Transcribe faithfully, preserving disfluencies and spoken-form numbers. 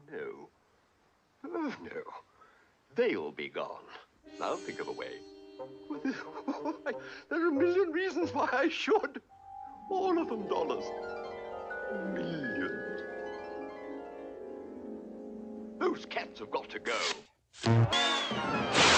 No. Oh, no. They'll be gone. Now think of a way. There are a million reasons why I should. All of them dollars. Millions. Those cats have got to go.